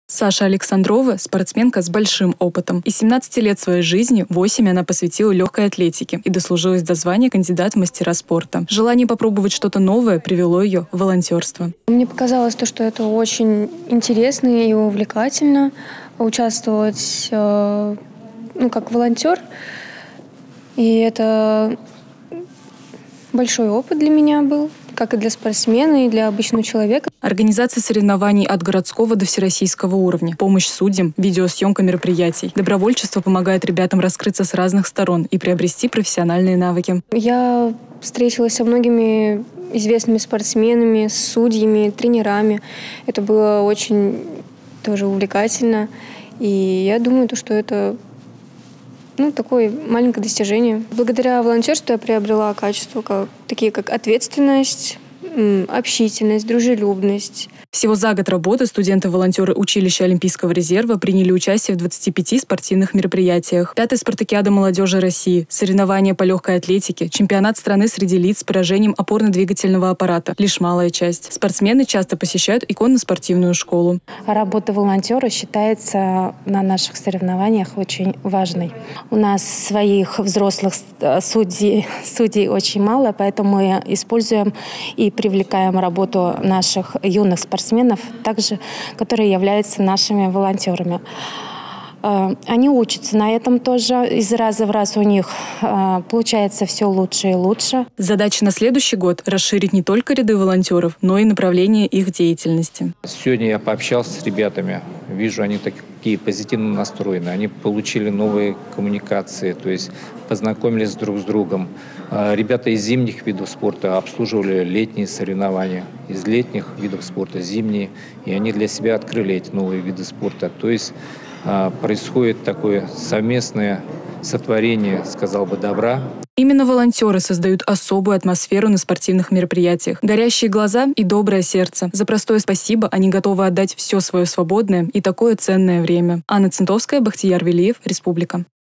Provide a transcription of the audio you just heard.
Саша Александрова – спортсменка с большим опытом. Из 17 лет своей жизни 8 она посвятила легкой атлетике и дослужилась до звания кандидат в мастера спорта. Желание попробовать что-то новое привело ее в волонтерство. Мне показалось, что это очень интересно и увлекательно участвовать как волонтер. И это большой опыт для меня был, как и для спортсмена, и для обычного человека. Организация соревнований от городского до всероссийского уровня, помощь судьям, видеосъемка мероприятий. Добровольчество помогает ребятам раскрыться с разных сторон и приобрести профессиональные навыки. Я встретилась со многими известными спортсменами, судьями, тренерами. Это было очень тоже увлекательно. И я думаю, что это такое маленькое достижение. Благодаря волонтерству я приобрела качества, такие как ответственность, общительность, дружелюбность. Всего за год работы студенты-волонтеры училища Олимпийского резерва приняли участие в 25 спортивных мероприятиях. 5-я спартакиада молодежи России, соревнования по легкой атлетике, чемпионат страны среди лиц с поражением опорно-двигательного аппарата. Лишь малая часть. Спортсмены часто посещают и конно-спортивную школу. Работа волонтера считается на наших соревнованиях очень важной. У нас своих взрослых судей очень мало, поэтому мы используем и привлекаем работу наших юных спортсменов, также, которые являются нашими волонтерами. Они учатся на этом тоже. Из раза в раз у них получается все лучше и лучше. Задача на следующий год – расширить не только ряды волонтеров, но и направление их деятельности. Сегодня я пообщался с ребятами. Вижу, они такие позитивно настроены. Они получили новые коммуникации, то есть познакомились друг с другом. Ребята из зимних видов спорта обслуживали летние соревнования. Из летних видов спорта зимние. И они для себя открыли эти новые виды спорта. То есть происходит такое совместное сотворение, сказал бы, добра. Именно волонтеры создают особую атмосферу на спортивных мероприятиях. Горящие глаза и доброе сердце. За простое спасибо они готовы отдать все свое свободное и такое ценное время. Анна Центовская, Бахтияр Велиев, Республика.